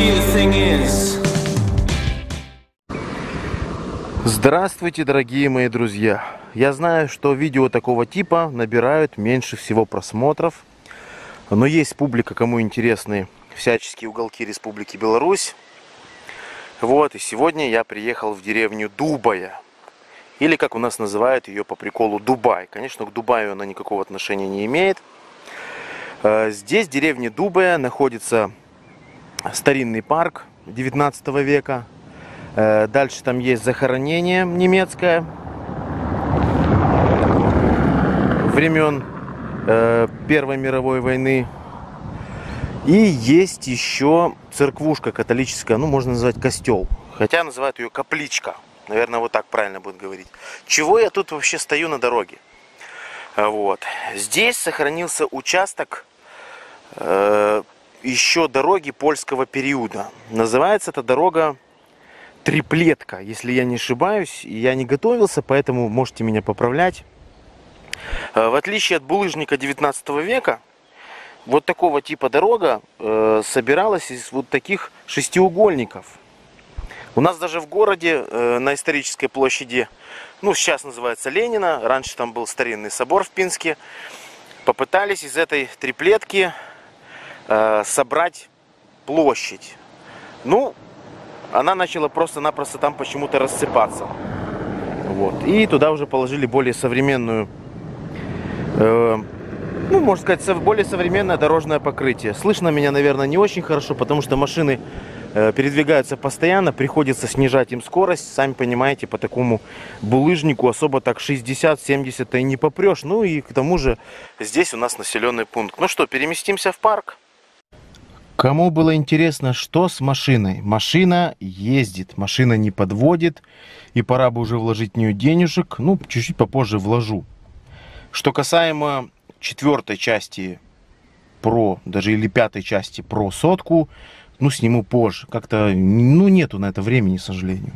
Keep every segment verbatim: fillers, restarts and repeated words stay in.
Здравствуйте, дорогие мои друзья! Я знаю, что видео такого типа набирают меньше всего просмотров, но есть публика, кому интересны всяческие уголки Республики Беларусь. Вот, и сегодня я приехал в деревню Дубая, или как у нас называют ее по приколу Дубай. Конечно, к Дубаю она никакого отношения не имеет. Здесь, в деревне Дубая, находится старинный парк девятнадцатого века. Дальше там есть захоронение немецкое времен Первой мировой войны. И есть еще церквушка католическая, ну можно назвать костел. Хотя называют ее капличка. Наверное, вот так правильно будет говорить. Чего я тут вообще стою на дороге? Вот. Здесь сохранился участок э, еще дороги польского периода. Называется эта дорога Триплетка, если я не ошибаюсь. Я не готовился, поэтому можете меня поправлять. В отличие от булыжника девятнадцатого века, вот такого типа дорога э, собиралась из вот таких шестиугольников. У нас даже в городе, э, на исторической площади, ну сейчас называется Ленина, раньше там был старинный собор в Пинске, попытались из этой триплетки э, собрать площадь. Ну, она начала просто-напросто там почему-то рассыпаться. Вот. И туда уже положили более современную, э, ну, можно сказать, более современное дорожное покрытие. Слышно меня, наверное, не очень хорошо, потому что машины э, передвигаются постоянно, приходится снижать им скорость. Сами понимаете, по такому булыжнику особо так шестьдесят-семьдесят и не попрешь. Ну и к тому же здесь у нас населенный пункт. Ну что, переместимся в парк. Кому было интересно, что с машиной? Машина ездит, машина не подводит, и пора бы уже вложить в нее денежек. Ну, чуть-чуть попозже вложу. Что касаемо четвертой части про, даже или пятой части про сотку, ну, сниму позже. Как-то, ну, нету на это времени, к сожалению.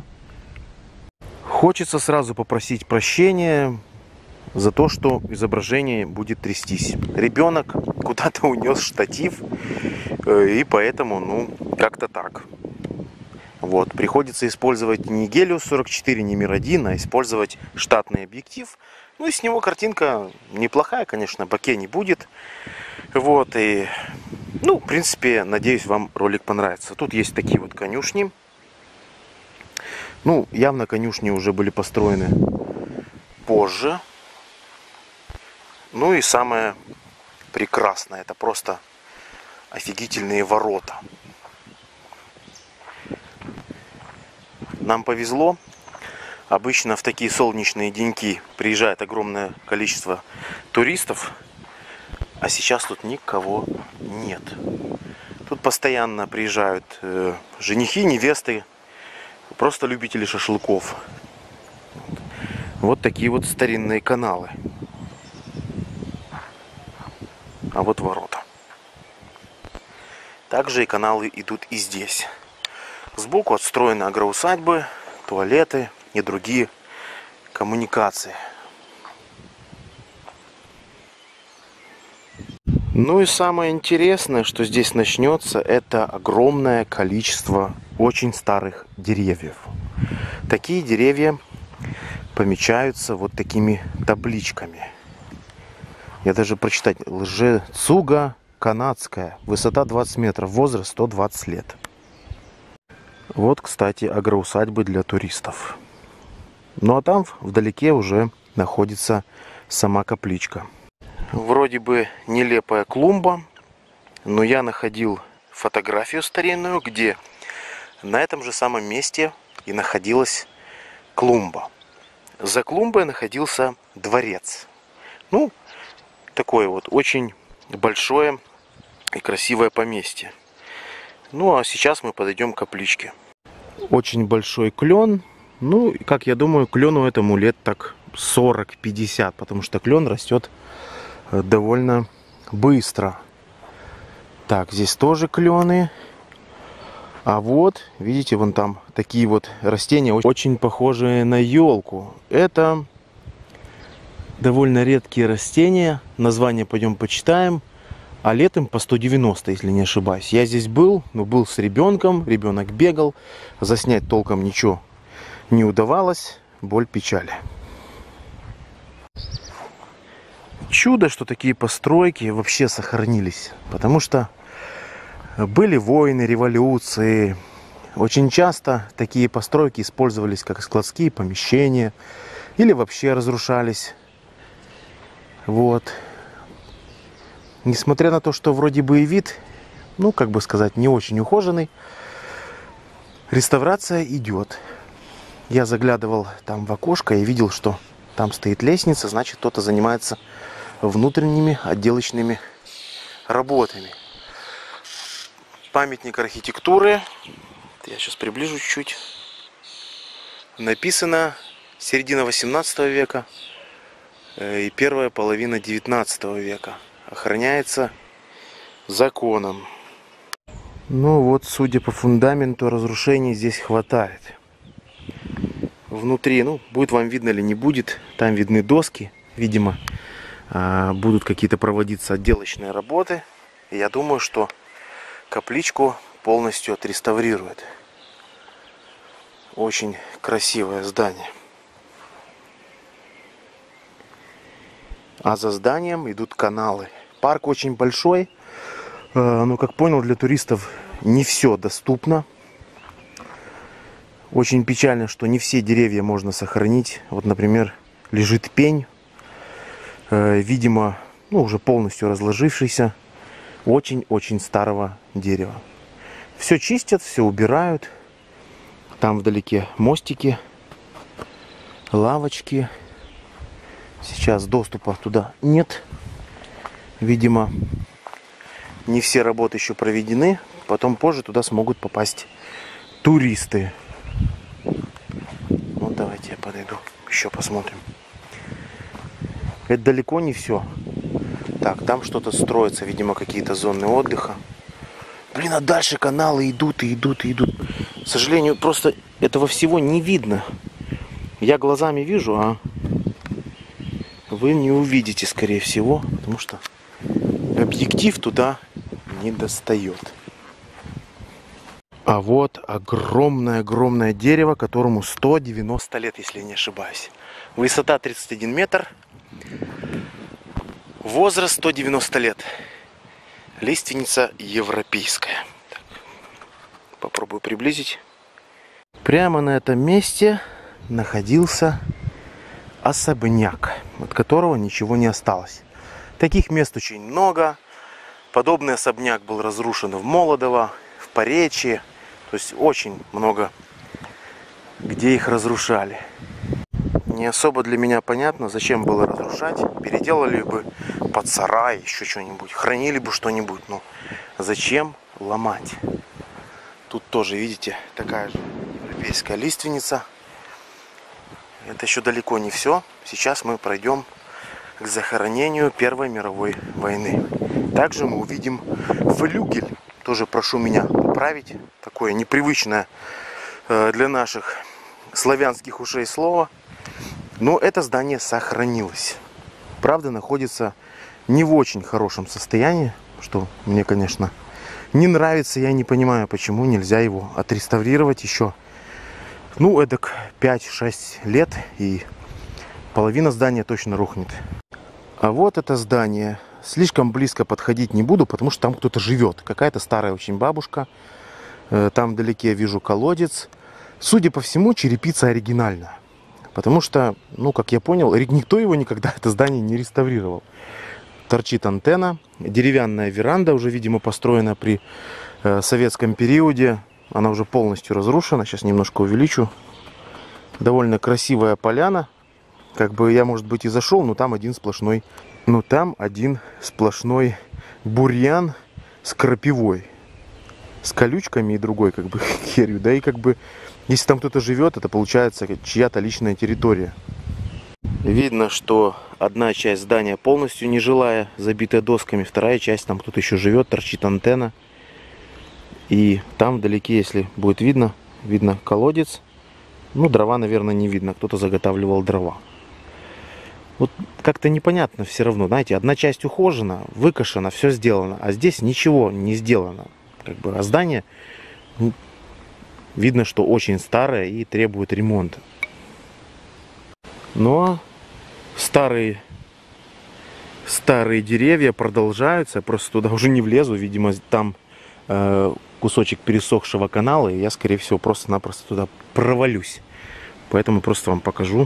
Хочется сразу попросить прощения за то, что изображение будет трястись. Ребенок куда-то унес штатив, и поэтому, ну, как-то так. Вот, приходится использовать не Гелиос сорок четыре, не Мир один, а использовать штатный объектив. Ну, и с него картинка неплохая, конечно, боке не будет. Вот, и, ну, в принципе, надеюсь, вам ролик понравится. Тут есть такие вот конюшни. Ну, явно конюшни уже были построены позже. Ну и самое прекрасное, это просто офигительные ворота. Нам повезло. Обычно в такие солнечные деньки приезжает огромное количество туристов, а сейчас тут никого нет. Тут постоянно приезжают э, женихи, невесты, просто любители шашлыков. Вот такие вот старинные каналы. А вот ворота. Также и каналы идут и здесь. Сбоку отстроены агроусадьбы, туалеты и другие коммуникации. Ну и самое интересное, что здесь начнется, это огромное количество очень старых деревьев. Такие деревья помечаются вот такими табличками. Я даже прочитать: Лжецуга канадская, высота двадцать метров, возраст сто двадцать лет. Вот, кстати, агроусадьбы для туристов. Ну а там вдалеке уже находится сама капличка. Вроде бы нелепая клумба, но я находил фотографию старинную, где на этом же самом месте и находилась клумба. За клумбой находился дворец. Ну, такое вот очень большое и красивое поместье. Ну а сейчас мы подойдем к капличке. Очень большой клен. Ну, как я думаю, клену этому лет так сорок-пятьдесят, потому что клен растет довольно быстро. Так, здесь тоже клены. А вот, видите, вон там такие вот растения, очень похожие на елку. Это довольно редкие растения. Название пойдем почитаем. а летом по сто девяносто, если не ошибаюсь. Я здесь был, но был с ребенком, ребенок бегал, заснять толком ничего не удавалось, боль, печали. Чудо, что такие постройки вообще сохранились, потому что были войны, революции. Очень часто такие постройки использовались как складские помещения или вообще разрушались. Вот. Несмотря на то, что вроде бы и вид, ну, как бы сказать, не очень ухоженный, реставрация идет. Я заглядывал там в окошко и видел, что там стоит лестница, значит, кто-то занимается внутренними отделочными работами. Памятник архитектуры. Я сейчас приближу чуть-чуть. Написано середина восемнадцатого века и первая половина девятнадцатого века. Охраняется законом. Ну вот, судя по фундаменту, разрушений здесь хватает. Внутри, ну, будет вам видно или не будет, там видны доски. Видимо, будут какие-то проводиться отделочные работы. И я думаю, что капличку полностью отреставрируют. Очень красивое здание. А за зданием идут каналы. Парк очень большой, но, как понял, для туристов не все доступно. Очень печально, что не все деревья можно сохранить. Вот, например, лежит пень, видимо, ну, уже полностью разложившийся, очень-очень старого дерева. Все чистят, все убирают. Там вдалеке мостики, лавочки. Сейчас доступа туда нет. Видимо, не все работы еще проведены. Потом позже туда смогут попасть туристы. Вот давайте я подойду, еще посмотрим. Это далеко не все. Так, там что-то строится, видимо, какие-то зоны отдыха. Блин, а дальше каналы идут и идут и идут. К сожалению, просто этого всего не видно. Я глазами вижу, а вы не увидите, скорее всего, потому что объектив туда не достает. А вот огромное-огромное дерево, которому сто девяносто лет, если не ошибаюсь. Высота тридцать один метр. Возраст сто девяносто лет. Лиственница европейская. Так, попробую приблизить. Прямо на этом месте находился особняк, от которого ничего не осталось. Таких мест очень много. Подобный особняк был разрушен в Молодово, в Поречье. То есть очень много, где их разрушали. Не особо для меня понятно, зачем было разрушать. Переделали бы под сарай, еще что-нибудь. Хранили бы что-нибудь. Ну, зачем ломать? Тут тоже, видите, такая же европейская лиственница. Это еще далеко не все. Сейчас мы пройдем к захоронению Первой мировой войны. Также мы увидим флюгель. Тоже прошу меня поправить. Такое непривычное для наших славянских ушей слово. Но это здание сохранилось. Правда, находится не в очень хорошем состоянии. Что мне, конечно, не нравится. Я не понимаю, почему нельзя его отреставрировать еще. Ну, эдак пять-шесть лет. И половина здания точно рухнет. А вот это здание. Слишком близко подходить не буду, потому что там кто-то живет. Какая-то старая очень бабушка. Там вдалеке я вижу колодец. Судя по всему, черепица оригинальная. Потому что, ну, как я понял, никто его никогда, это здание, не реставрировал. Торчит антенна. Деревянная веранда, уже, видимо, построена при э, советском периоде. Она уже полностью разрушена. Сейчас немножко увеличу. Довольно красивая поляна. Как бы я, может быть, и зашел, но там один сплошной... Но там один сплошной бурьян с крапивой. С колючками и другой, как бы, херью. Да и как бы, если там кто-то живет, это получается чья-то личная территория. Видно, что одна часть здания полностью нежилая, забитая досками. Вторая часть, там кто-то еще живет, торчит антенна. И там вдалеке, если будет видно, видно колодец. Ну, дрова, наверное, не видно. Кто-то заготавливал дрова. Вот как-то непонятно все равно. Знаете, одна часть ухожена, выкошена, все сделано. А здесь ничего не сделано. Как бы, а здание, ну, видно, что очень старое и требует ремонта. Но старые, старые деревья продолжаются. Я просто туда уже не влезу. Видимо, там э, кусочек пересохшего канала. И я, скорее всего, просто-напросто туда провалюсь. Поэтому просто вам покажу.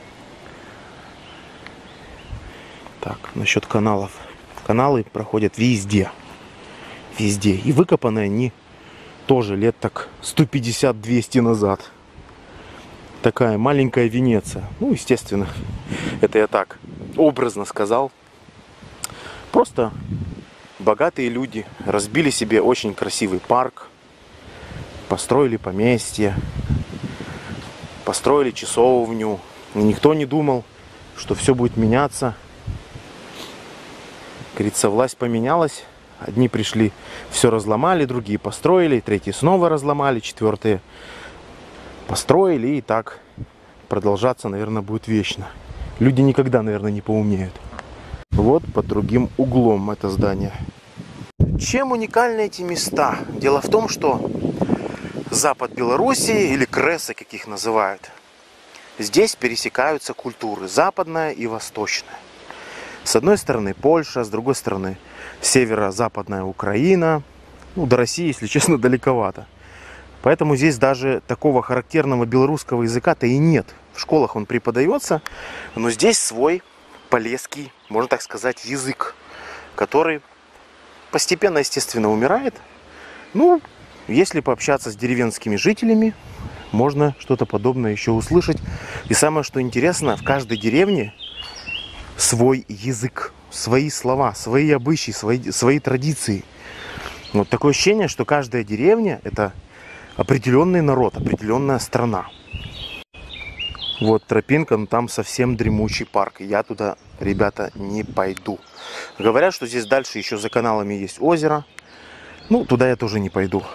Так, насчет каналов. Каналы проходят везде. Везде. И выкопаны они тоже лет так сто пятьдесят — двести назад. Такая маленькая Венеция. Ну, естественно, это я так образно сказал. Просто богатые люди разбили себе очень красивый парк. Построили поместье. Построили часовню. И никто не думал, что все будет меняться. Говорится, власть поменялась. Одни пришли, все разломали, другие построили, третьи снова разломали, четвертые построили. И так продолжаться, наверное, будет вечно. Люди никогда, наверное, не поумнеют. Вот под другим углом это здание. Чем уникальны эти места? Дело в том, что запад Белоруссии, или Кресы, как их называют, здесь пересекаются культуры, западная и восточная. С одной стороны Польша, с другой стороны северо-западная Украина. Ну, до России, если честно, далековато. Поэтому здесь даже такого характерного белорусского языка-то и нет. В школах он преподается, но здесь свой полесский, можно так сказать, язык, который постепенно, естественно, умирает. Ну, если пообщаться с деревенскими жителями, можно что-то подобное еще услышать. И самое, что интересно, в каждой деревне свой язык, свои слова, свои обычаи, свои, свои традиции. Вот такое ощущение, что каждая деревня – это определенный народ, определенная страна. Вот тропинка, но там совсем дремучий парк. Я туда, ребята, не пойду. Говорят, что здесь дальше еще за каналами есть озеро. Ну, туда я тоже не пойду.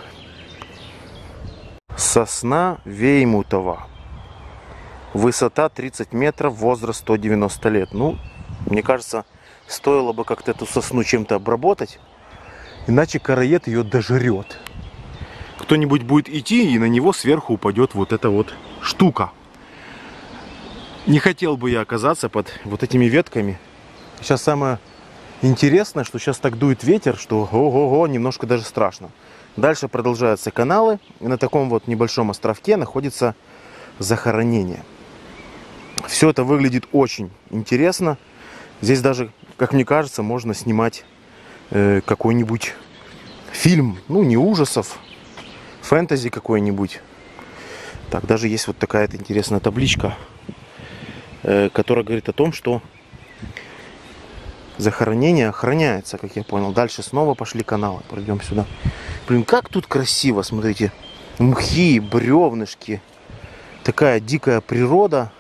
Сосна Веймутова. Высота тридцать метров, возраст сто девяносто лет. Ну, мне кажется, стоило бы как-то эту сосну чем-то обработать. Иначе короед ее дожрет. Кто-нибудь будет идти, и на него сверху упадет вот эта вот штука. Не хотел бы я оказаться под вот этими ветками. Сейчас самое интересное, что сейчас так дует ветер, что ого-го, немножко даже страшно. Дальше продолжаются каналы. И на таком вот небольшом островке находится захоронение. Все это выглядит очень интересно. Здесь даже, как мне кажется, можно снимать э, какой-нибудь фильм. Ну, не ужасов, фэнтези какой-нибудь. Так, даже есть вот такая-то интересная табличка, э, которая говорит о том, что захоронение охраняется, как я понял. Дальше снова пошли каналы. Пройдем сюда. Блин, как тут красиво, смотрите. Мхи, бревнышки. Такая дикая природа.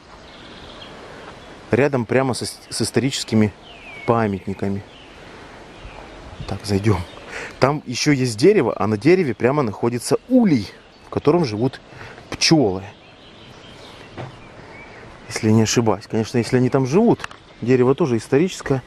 Рядом прямо со, с историческими памятниками. Так, зайдем. Там еще есть дерево, а на дереве прямо находится улей, в котором живут пчелы. Если я не ошибаюсь. Конечно, если они там живут. Дерево тоже историческое.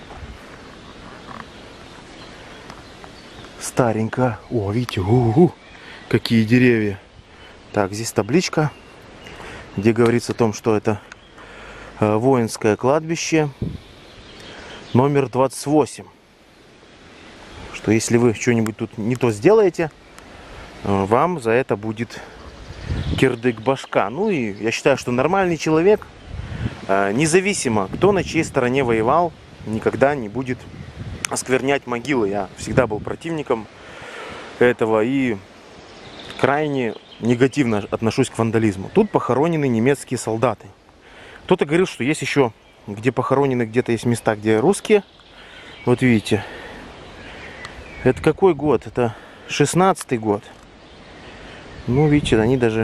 Старенькое. О, видите, у-у-у, какие деревья. Так, здесь табличка, где говорится о том, что это э, воинское кладбище номер двадцать восемь. Что если вы что-нибудь тут не то сделаете, э, вам за это будет кирдык башка. Ну и я считаю, что нормальный человек, э, независимо кто на чьей стороне воевал, никогда не будет осквернять могилы. Я всегда был противником этого и крайне негативно отношусь к вандализму. Тут похоронены немецкие солдаты. Кто-то говорил, что есть еще, где похоронены, где-то есть места, где русские. Вот видите. Это какой год? Это шестнадцатый год. Ну, видите, они даже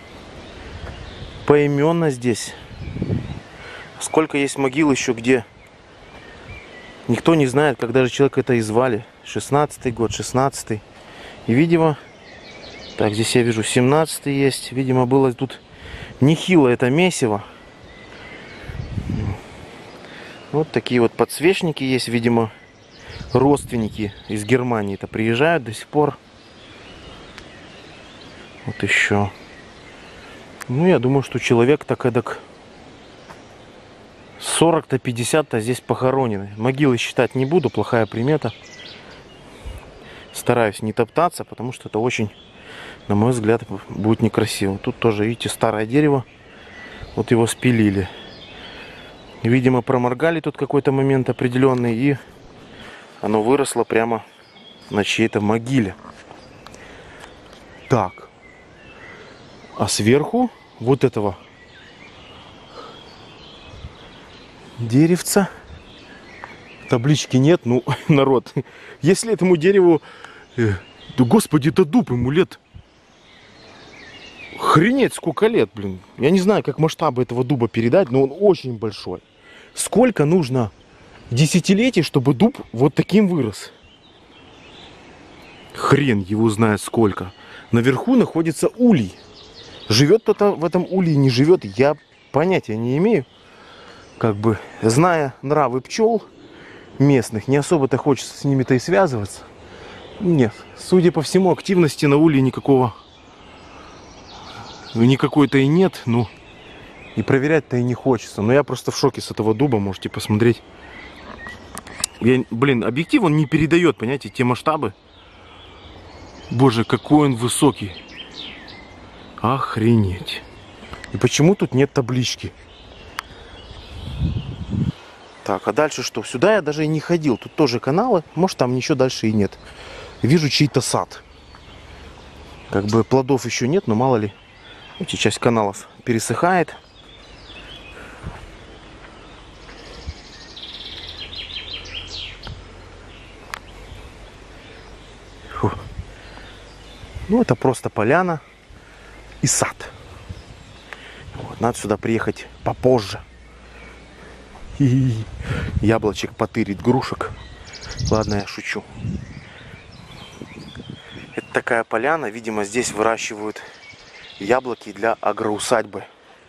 поименно здесь. Сколько есть могил еще, где никто не знает, как даже человека это и звали. шестнадцатый год, шестнадцатый. И, видимо, так, здесь я вижу семнадцатый есть. Видимо, было тут нехило это месиво. Вот такие вот подсвечники есть, видимо, родственники из Германии-то приезжают до сих пор. Вот еще. Ну, я думаю, что человек так эдак сорок-то пятьдесят-то здесь похоронены. Могилы считать не буду, плохая примета. Стараюсь не топтаться, потому что это очень, на мой взгляд, будет некрасиво. Тут тоже, видите, старое дерево. Вот его спилили. Видимо, проморгали тут какой-то момент определенный, и оно выросло прямо на чьей-то могиле. Так. А сверху вот этого деревца таблички нет. Ну, народ, если этому дереву, э, да господи, это дуб, ему лет хренеть сколько лет, блин. Я не знаю, как масштабы этого дуба передать, но он очень большой. Сколько нужно десятилетий, чтобы дуб вот таким вырос? Хрен его знает сколько. Наверху находится улей. Живет кто-то в этом улье, не живет, я понятия не имею. Как бы, зная нравы пчел местных, не особо-то хочется с ними-то и связываться. Нет, судя по всему, активности на улье никакого, никакой-то и нет, ну, и проверять-то и не хочется. Но я просто в шоке с этого дуба, можете посмотреть. Я, блин, объектив он не передает, понимаете, те масштабы. Боже, какой он высокий. Охренеть. И почему тут нет таблички? Так, а дальше что? Сюда я даже и не ходил. Тут тоже каналы. Может, там ничего дальше и нет. Вижу чей-то сад. Как бы плодов еще нет, но мало ли. Видите, часть каналов пересыхает. Фу. Ну, это просто поляна и сад. Вот, надо сюда приехать попозже. И яблочек потырить, грушек. Ладно, я шучу. Это такая поляна. Видимо, здесь выращивают яблоки для агроусадьбы.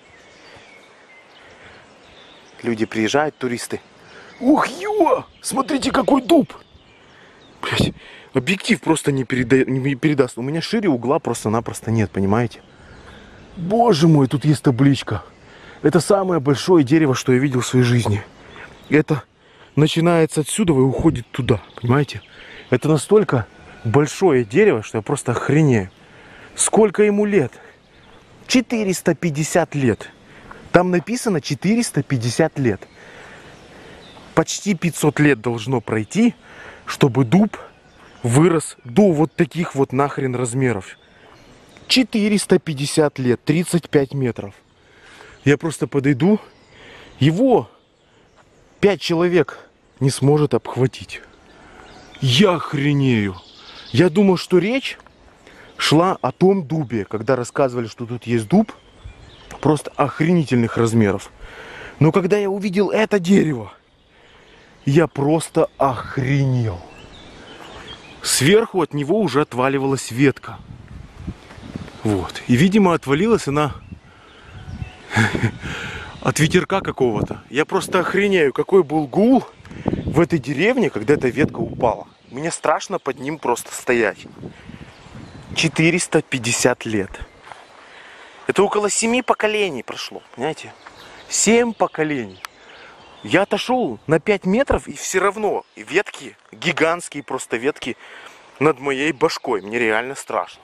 Люди приезжают, туристы. Ух, ё! Смотрите, какой дуб! Блять, объектив просто не, переда... не передаст. У меня шире угла просто-напросто нет, понимаете? Боже мой, тут есть табличка. Это самое большое дерево, что я видел в своей жизни. Это начинается отсюда и уходит туда, понимаете? Это настолько большое дерево, что я просто охренею. Сколько ему лет? четыреста пятьдесят лет. Там написано четыреста пятьдесят лет. Почти пятьсот лет должно пройти, чтобы дуб вырос до вот таких вот нахрен размеров. четыреста пятьдесят лет, тридцать пять метров. Я просто подойду, его пять человек не сможет обхватить. Я охренею. Я думал, что речь шла о том дубе, когда рассказывали, что тут есть дуб, просто охренительных размеров. Но когда я увидел это дерево, я просто охренел. Сверху от него уже отваливалась ветка. Вот. И, видимо, отвалилась она от ветерка какого-то. Я просто охренею, какой был гул в этой деревне, когда эта ветка упала. Мне страшно под ним просто стоять. четыреста пятьдесят лет. Это около семи поколений прошло, понимаете? Семь поколений. Я отошел на пять метров, и все равно ветки, гигантские просто ветки над моей башкой. Мне реально страшно.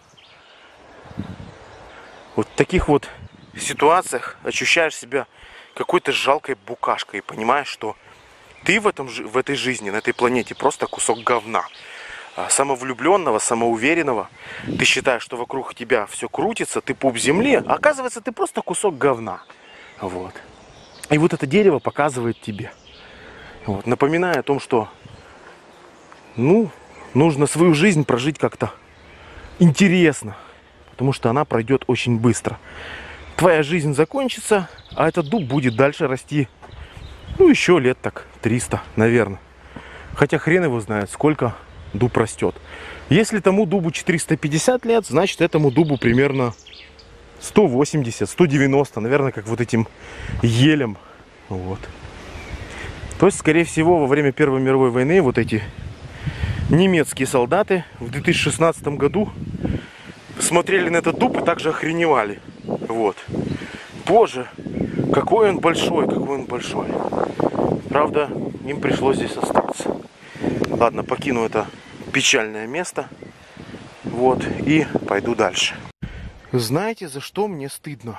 Вот в таких вот ситуациях ощущаешь себя какой-то жалкой букашкой и понимаешь, что ты в, этом, в этой жизни, на этой планете просто кусок говна. Самовлюбленного, самоуверенного. Ты считаешь, что вокруг тебя все крутится, ты пуп земли, а оказывается, ты просто кусок говна. Вот. И вот это дерево показывает тебе. Вот. Напоминая о том, что ну, нужно свою жизнь прожить как-то интересно. Потому что она пройдет очень быстро. Твоя жизнь закончится, а этот дуб будет дальше расти. Ну, еще лет так триста, наверное. Хотя хрен его знает, сколько дуб растет. Если тому дубу четыреста пятьдесят лет, значит этому дубу примерно сто восемьдесят, сто девяносто. Наверное, как вот этим елем. Вот. То есть, скорее всего, во время Первой мировой войны вот эти немецкие солдаты в две тысячи шестнадцатом году смотрели на этот дуб и также охреневали. Вот. Боже, какой он большой, какой он большой. Правда, им пришлось здесь остаться. Ладно, покину это печальное место. Вот, и пойду дальше. Знаете, за что мне стыдно?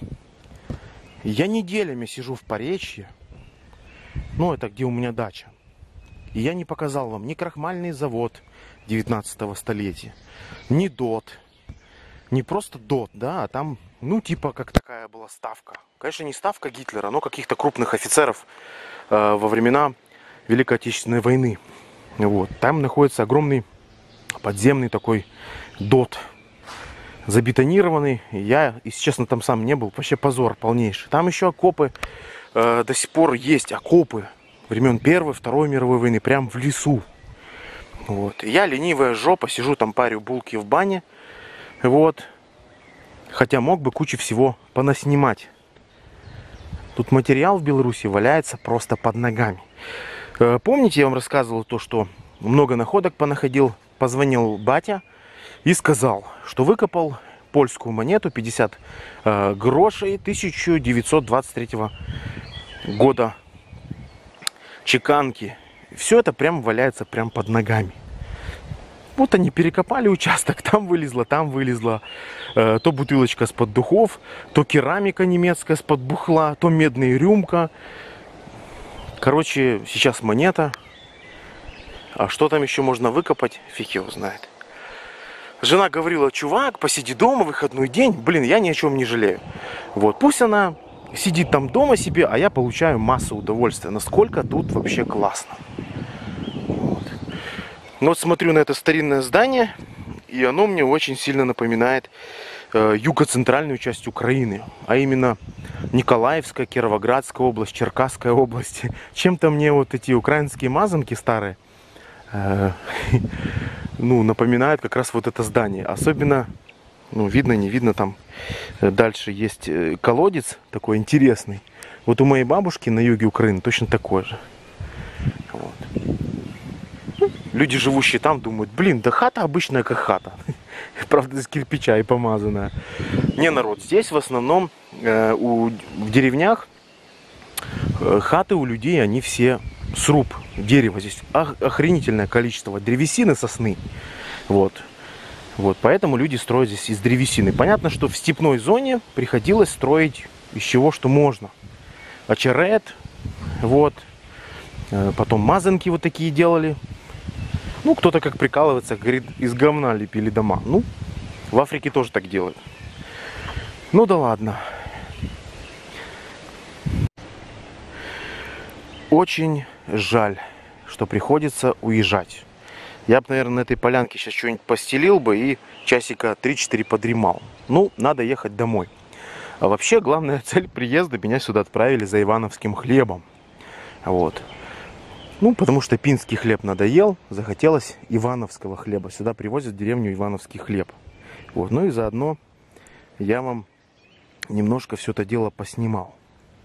Я неделями сижу в Поречье. Ну, это где у меня дача. И я не показал вам ни крахмальный завод девятнадцатого столетия, ни ДОТ. Не просто ДОТ, да, а там, ну, типа, как такая была ставка. Конечно, не ставка Гитлера, но каких-то крупных офицеров э, во времена Великой Отечественной войны. Вот. Там находится огромный подземный такой ДОТ. Забетонированный. Я, если честно, там сам не был. Вообще позор полнейший. Там еще окопы. Э, до сих пор есть окопы времен Первой, Второй мировой войны. Прям в лесу. Вот. Я, ленивая жопа, сижу там, парю булки в бане. Вот. Хотя мог бы кучу всего понаснимать. Тут материал в Беларуси валяется просто под ногами. Э, помните, я вам рассказывал то, что много находок понаходил? Позвонил батя и сказал, что выкопал польскую монету пятьдесят э, грошей тысяча девятьсот двадцать третьего года чеканки. Все это прям валяется прям под ногами. Вот они перекопали участок, там вылезла, там вылезла э, то бутылочка с-под духов, то керамика немецкая с-под бухла, то медная рюмка. Короче, сейчас монета. А что там еще можно выкопать, фиг его знает. Жена говорила, чувак, посиди дома, выходной день. Блин, я ни о чем не жалею. Вот, пусть она сидит там дома себе, а я получаю массу удовольствия. Насколько тут вообще классно. Вот. Но вот смотрю на это старинное здание, и оно мне очень сильно напоминает э, юго-центральную часть Украины. А именно Николаевская, Кировоградская область, Черкасская область. Чем-то мне вот эти украинские мазанки старые э, ну, напоминают как раз вот это здание. Особенно, ну, видно, не видно, там дальше есть колодец такой интересный. Вот у моей бабушки на юге Украины точно такой же. Вот. Люди, живущие там, думают, блин, да хата обычная как хата. Правда, из кирпича и помазанная. Не, народ, здесь в основном э, у, в деревнях э, хаты у людей, они все сруб, дерево. Здесь охренительное количество древесины, сосны. Вот. Вот, поэтому люди строят здесь из древесины. Понятно, что в степной зоне приходилось строить из чего, что можно. Очерет, вот. Э, потом мазанки вот такие делали. Ну, кто-то как прикалывается, говорит, из говна лепили дома. Ну, в Африке тоже так делают. Ну да ладно. Очень жаль, что приходится уезжать. Я бы, наверное, на этой полянке сейчас что-нибудь постелил бы и часика три-четыре подремал. Ну, надо ехать домой. А вообще, главная цель приезда, меня сюда отправили за ивановским хлебом. Вот. Ну, потому что пинский хлеб надоел, захотелось ивановского хлеба. Сюда привозят в деревню ивановский хлеб. Вот. Ну и заодно я вам немножко все это дело поснимал.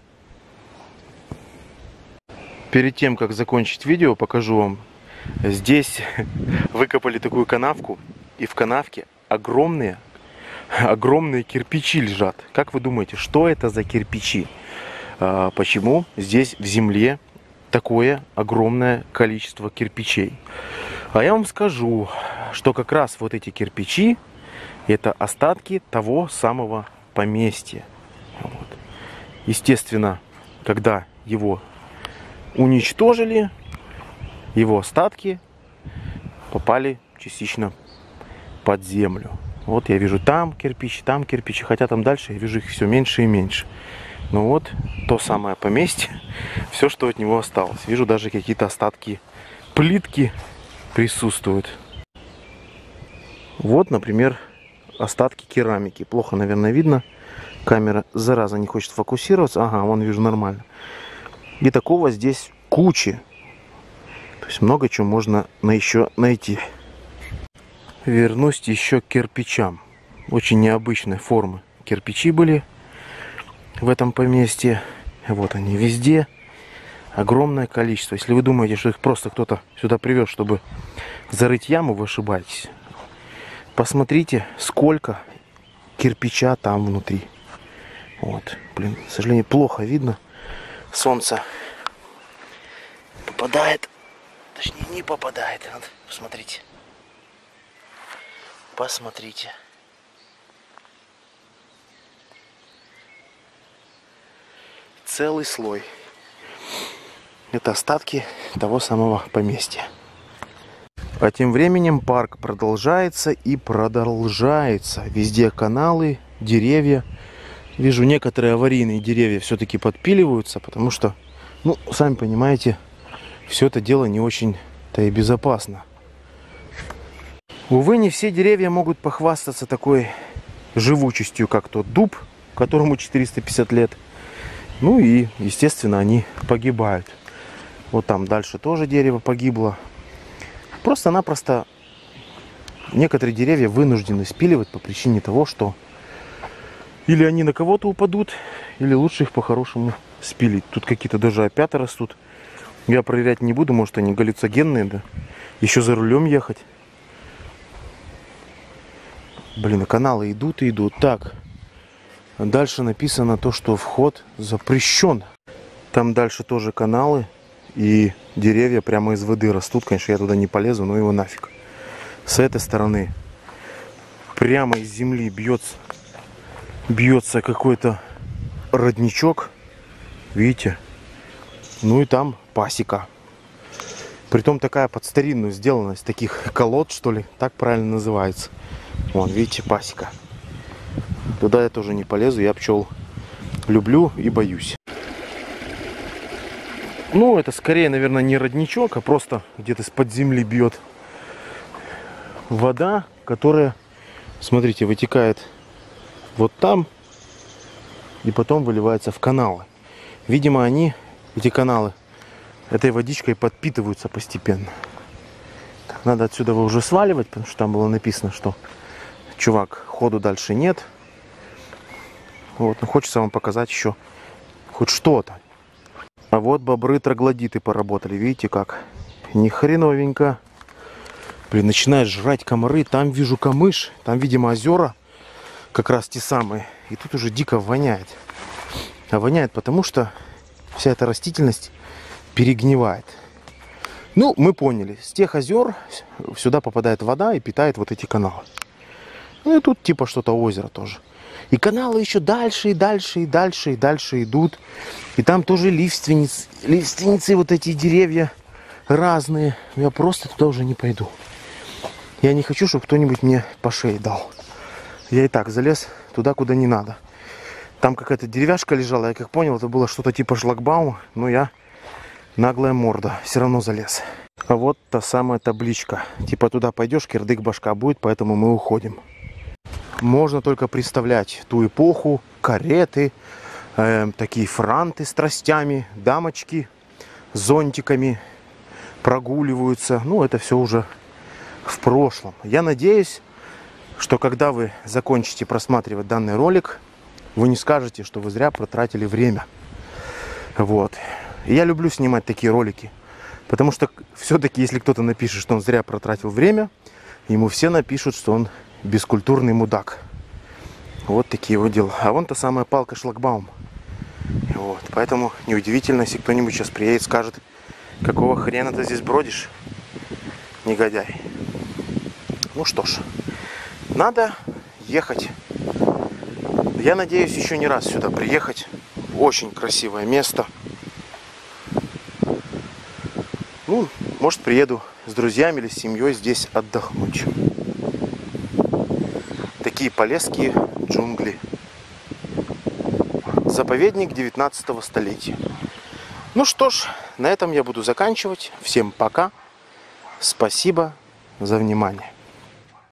Перед тем, как закончить видео, покажу вам. Здесь выкопали такую канавку, и в канавке огромные, огромные кирпичи лежат. Как вы думаете, что это за кирпичи? А, почему здесь в земле такое огромное количество кирпичей? А я вам скажу, что как раз вот эти кирпичи — это остатки того самого поместья. Вот. Естественно, когда его уничтожили, его остатки попали частично под землю. Вот я вижу там кирпичи, там кирпичи, хотя там дальше я вижу их все меньше и меньше. Ну вот, то самое поместье, все, что от него осталось. Вижу даже какие-то остатки плитки присутствуют. Вот, например, остатки керамики. Плохо, наверное, видно. Камера, зараза, не хочет фокусироваться. Ага, вон вижу нормально. И такого здесь куча. То есть много чего можно на еще найти. Вернусь еще к кирпичам. Очень необычной формы кирпичи были в этом поместье. Вот они везде. огромное количество. Если вы думаете, что их просто кто-то сюда привез, чтобы зарыть яму, вы ошибаетесь. Посмотрите, сколько кирпича там внутри. Вот, блин, к сожалению, плохо видно. Солнце попадает, точнее не попадает. Вот, посмотрите. Посмотрите. Целый слой. Это остатки того самого поместья. А тем временем парк продолжается и продолжается. Везде каналы, деревья. Вижу, некоторые аварийные деревья все-таки подпиливаются, потому что, ну, сами понимаете, все это дело не очень-то и безопасно. Увы, не все деревья могут похвастаться такой живучестью, как тот дуб, которому четыреста пятьдесят лет. Ну и, естественно, они погибают. Вот там дальше тоже дерево погибло. Просто-напросто некоторые деревья вынуждены спиливать по причине того, что или они на кого-то упадут, или лучше их по-хорошему спилить. Тут какие-то даже опята растут. Я проверять не буду, может они галлюциногенные, да. Еще за рулем ехать. Блин, а каналы идут и идут. Так, дальше написано то, что вход запрещен. Там дальше тоже каналы и деревья прямо из воды растут. Конечно, я туда не полезу, но его нафиг. С этой стороны прямо из земли бьется, бьется какой-то родничок. Видите? Ну и там пасека. Притом такая под старинную сделанность, таких колод, что ли, так правильно называется. Вон, видите, пасека. Туда я тоже не полезу, я пчел люблю и боюсь. Ну, это скорее, наверное, не родничок, а просто где-то из-под земли бьет вода, которая, смотрите, вытекает вот там и потом выливается в каналы. Видимо, они, эти каналы, этой водичкой подпитываются постепенно. Так, надо отсюда уже сваливать, потому что там было написано, что чувак, ходу дальше нет. Вот, но хочется вам показать еще хоть что-то. А вот бобры-троглодиты поработали, видите как? Ни хреновенько. Блин, начинает жрать комары. Там вижу камыш, там, видимо, озера, как раз те самые. И тут уже дико воняет. А воняет потому, что вся эта растительность перегнивает. Ну, мы поняли, с тех озер сюда попадает вода и питает вот эти каналы. Ну и тут типа что-то озеро тоже. И каналы еще дальше, и дальше, и дальше, и дальше идут. И там тоже лиственницы, лиственницы, вот эти деревья разные. Я просто туда уже не пойду. Я не хочу, чтобы кто-нибудь мне по шее дал. Я и так залез туда, куда не надо. Там какая-то деревяшка лежала, я как понял, это было что-то типа шлагбаума. Но я, наглая морда, все равно залез. А вот та самая табличка. Типа туда пойдешь, кирдык башка будет, поэтому мы уходим. Можно только представлять ту эпоху, кареты, э, такие франты с тростями, дамочки с зонтиками прогуливаются. Ну, это все уже в прошлом. Я надеюсь, что когда вы закончите просматривать данный ролик, вы не скажете, что вы зря протратили время. Вот. И я люблю снимать такие ролики, потому что все-таки, если кто-то напишет, что он зря протратил время, ему все напишут, что он бескультурный мудак. Вот такие вот дела. А вон та самая палка шлагбаум. Вот. Поэтому неудивительно, если кто-нибудь сейчас приедет и скажет, какого хрена ты здесь бродишь, негодяй. Ну что ж, надо ехать. Я надеюсь еще не раз сюда приехать. Очень красивое место. Ну, может, приеду с друзьями или с семьей здесь отдохнуть. Такие полесские джунгли. Заповедник девятнадцатого столетия. Ну что ж, на этом я буду заканчивать. Всем пока. Спасибо за внимание.